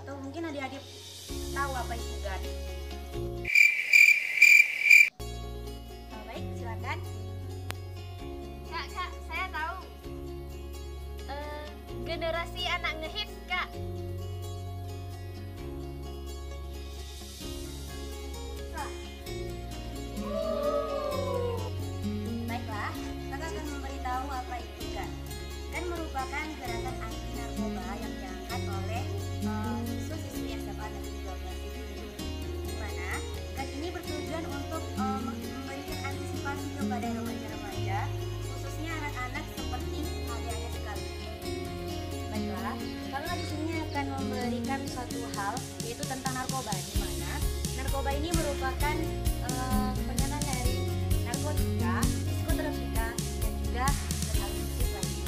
Atau mungkin adik-adik tahu apa itu GAN? Baik, silakan. Kak, saya tahu. Generasi anak ngehits, Kak. Baiklah, kakak akan memberitahu apa itu GAN. GAN merupakan gerakan anti narkoba yang diangkat oleh siswa-siswi SMA Negeri 12 itu, di mana GAN ini bertujuan untuk memberikan antisipasi kepada remaja-remaja, khususnya anak-anak seperti adik-adik sekalian. Baiklah, kakak di sini akan memberikan satu hal, yaitu tentang narkoba, di mana narkoba ini merupakan penyenan dari narkotika, psikotropika, dan juga hal musik lainnya.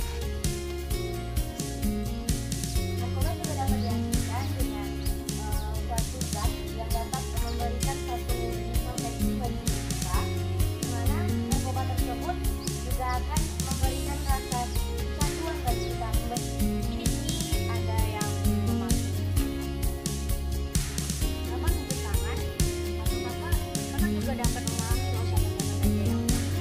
Narkoba juga dapat diartikan dengan suatu zat yang dapat memberikan satu informasi bagi kita, di mana narkoba tersebut juga akan memberikan rasa kecanduan bagi kita. Ini di sini ada yang memakai gampang untuk tangan, atau kakak juga dapat memahami siapa saja yang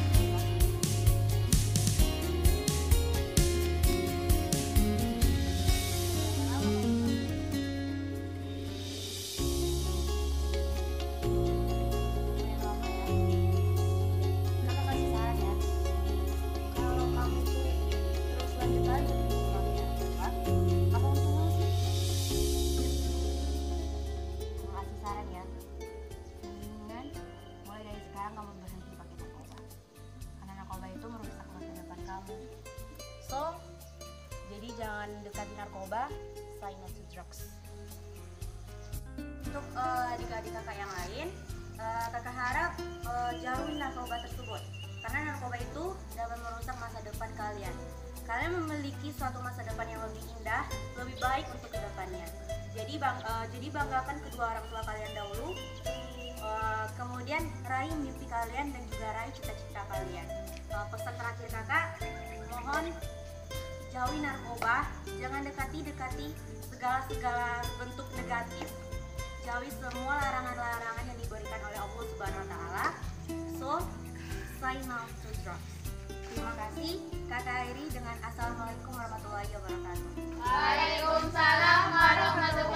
So, jadi jangan dekati narkoba, say no to drugs. Untuk adik-adik kakak yang lain, kakak harap jauhi narkoba tersebut, karena narkoba itu dapat merusak masa depan kalian. Kalian memiliki suatu masa depan yang lebih indah, lebih baik untuk kedepannya. Jadi banggakan kedua orang tua kalian dahulu, kemudian raih mimpi kalian dan juga raih cita-cita kalian. Pesan terakhir kakak, mohon jauhi narkoba, jangan dekati segala bentuk negatif, jauhi semua larangan-larangan yang diberikan oleh Allah Subhanahu wa taala. So, say no to drugs. Terima kasih, Kakak Airi dengan Assalamualaikum warahmatullahi wabarakatuh. Waalaikumsalam warahmatullahi wabarakatuh.